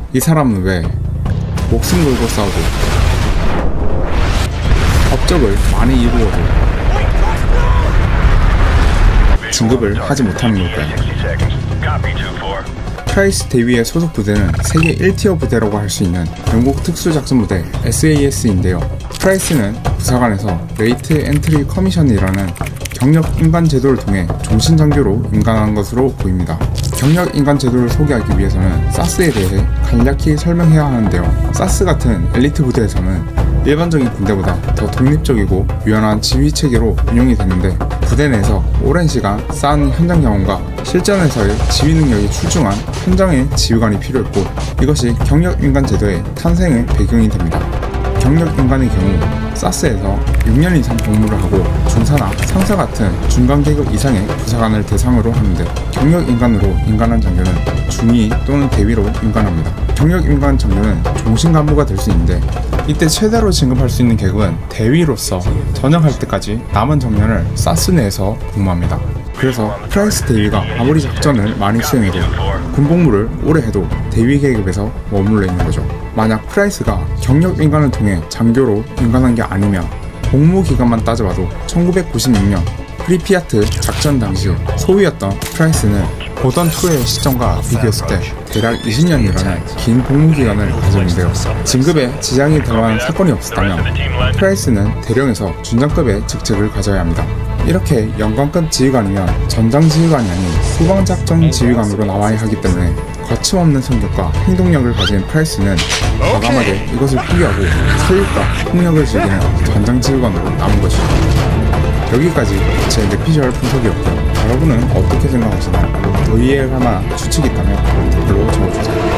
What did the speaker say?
이 사람은 왜 목숨 걸고 싸우고 업적을 많이 이루어도 진급을 하지 못하는 걸까요? 프라이스 대위의 소속 부대는 세계 1티어 부대라고 할 수 있는 영국 특수작전부대 SAS인데요. 프라이스는 부사관에서 레이트 엔트리 커미션이라는 경력 인간 제도를 통해 종신장교로 임관한 것으로 보입니다. 경력 인간 제도를 소개하기 위해서는 사스에 대해 간략히 설명해야 하는데요. 사스 같은 엘리트 부대에서는 일반적인 군대보다 더 독립적이고 유연한 지휘 체계로 운영이 되는데, 부대 내에서 오랜 시간 쌓은 현장 경험과 실전에서의 지휘 능력이 출중한 현장의 지휘관이 필요했고, 이것이 경력 인간 제도의 탄생의 배경이 됩니다. 경력 인간의 경우 사스에서 6년 이상 복무를 하고 중사나 상사 같은 중간 계급 이상의 부사관을 대상으로 하는데, 경력 인간으로 임관한 장교는 중위 또는 대위로 임관합니다. 경력 인간 장교는 종신 간부가 될 수 있는데, 이때 최대로 진급할 수 있는 계급은 대위로서 전역할 때까지 남은 정년을 사스 내에서 복무합니다. 그래서 프라이스 대위가 아무리 작전을 많이 수행해도 군복무를 오래 해도 대위 계급에서 머물러 있는 거죠. 만약 프라이스가 경력 인간을 통해 장교로 임관한 게 아니면 복무 기간만 따져봐도 1996년 프리피아트 작전 당시 소위였던 프라이스는 보던2의 시점과 비교했을 때 대략 20년이라는 긴 복무 기간을 가졌는데요. 진급에 지장이 들어간 사건이 없었다면 프라이스는 대령에서 준장급의 직책을 가져야 합니다. 이렇게 영관급 지휘관이면 전장 지휘관이 아닌 후방작전 지휘관으로 나와야 하기 때문에 거침없는 성격과 행동력을 가진 프라이스는 과감하게 이것을 포기하고 사육과 폭력을 즐기는 전장 지휘관으로 남은 것이죠. 여기까지 제 뇌피셜 분석이었고요. 여러분은 어떻게 생각하시나요? 더 이해할 만한 추측이 있다면 댓글로 적어주세요.